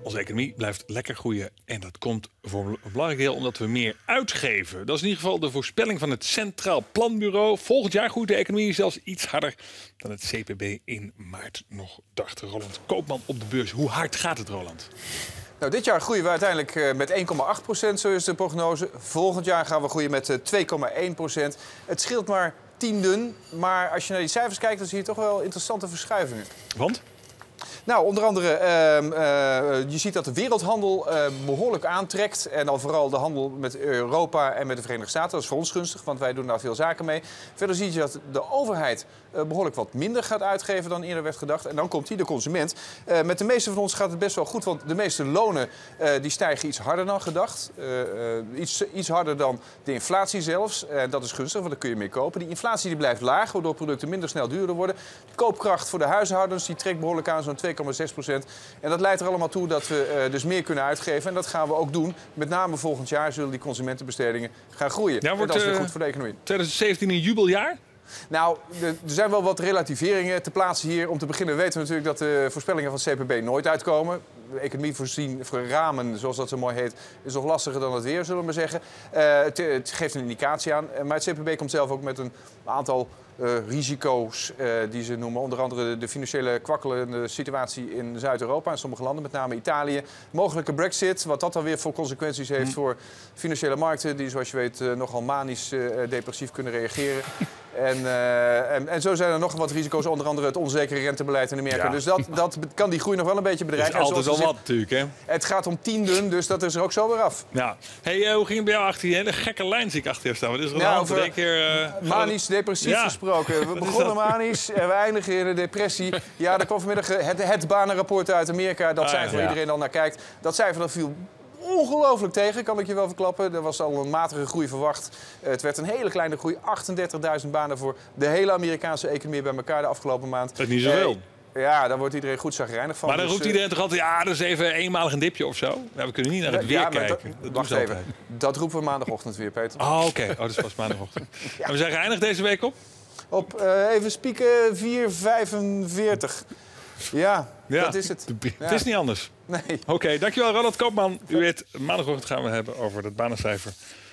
Onze economie blijft lekker groeien. En dat komt voor een belangrijk deel omdat we meer uitgeven. Dat is in ieder geval de voorspelling van het Centraal Planbureau. Volgend jaar groeit de economie zelfs iets harder dan het CPB in maart nog dacht. Roland Koopman op de beurs. Hoe hard gaat het, Roland? Nou, dit jaar groeien we uiteindelijk met 1,8%, zo is de prognose. Volgend jaar gaan we groeien met 2,1%. Het scheelt maar tienden, maar als je naar die cijfers kijkt, dan zie je toch wel interessante verschuivingen. Want? Nou, onder andere, je ziet dat de wereldhandel behoorlijk aantrekt. En dan vooral de handel met Europa en met de Verenigde Staten. Dat is voor ons gunstig, want wij doen daar veel zaken mee. Verder zie je dat de overheid behoorlijk wat minder gaat uitgeven dan eerder werd gedacht. En dan komt hier de consument. Met de meeste van ons gaat het best wel goed, want de meeste lonen die stijgen iets harder dan gedacht. Iets harder dan de inflatie zelfs. En dat is gunstig, want dan kun je meer kopen. Die inflatie die blijft laag, waardoor producten minder snel duurder worden. De koopkracht voor de huishoudens die trekt behoorlijk aan, zo'n 2,6%. En dat leidt er allemaal toe dat we dus meer kunnen uitgeven. En dat gaan we ook doen. Met name volgend jaar zullen die consumentenbestedingen gaan groeien. Ja, en dat is weer goed voor de economie. 2017 een jubeljaar? Nou, er zijn wel wat relativeringen te plaatsen hier. Om te beginnen weten we natuurlijk dat de voorspellingen van het CPB nooit uitkomen. De economie voor ramen, zoals dat zo mooi heet, is nog lastiger dan het weer, zullen we maar zeggen. Het geeft een indicatie aan. Maar het CPB komt zelf ook met een aantal risico's die ze noemen. Onder andere de financiële kwakkelende situatie in Zuid-Europa en sommige landen, met name Italië. Mogelijke Brexit, wat dat dan weer voor consequenties heeft voor financiële markten, die zoals je weet nogal manisch depressief kunnen reageren. En zo zijn er nog wat risico's, onder andere het onzekere rentebeleid in Amerika. Ja. Dus dat kan die groei nog wel een beetje bedreigen. Dat is altijd al wat natuurlijk, hè? Het gaat om tienden, dus dat is er ook zo weer af. Ja. Hey, hoe ging het bij jou achter die hele gekke lijn zie ik achter je staan? Wat is er aan de hand? Over manisch depressief gesproken. We begonnen manisch en we eindigen in een depressie. Ja, er kwam vanmiddag het banenrapport uit Amerika. Dat cijfer waar iedereen dan naar kijkt. Dat cijfer dat viel ongelooflijk tegen, kan ik je wel verklappen. Er was al een matige groei verwacht. Het werd een hele kleine groei. 38.000 banen voor de hele Amerikaanse economie bij elkaar de afgelopen maand. Dat is niet zoveel. Ja, daar wordt iedereen goed chagrijnig van. Maar dan roept iedereen toch altijd, ja, dat is even eenmalig een dipje of zo? Ja, we kunnen niet naar het weer kijken. Wacht even. Dat roepen we maandagochtend weer, Peter. Oh, oké. Oh, dat is pas maandagochtend. Ja. En we zijn geëindigd deze week op? Op, even spieken, 4,45. Ja, dat is het. Het is niet anders. Nee. Oké, dankjewel Ronald Koopman. U weet, maandagochtend gaan we hebben over dat banencijfer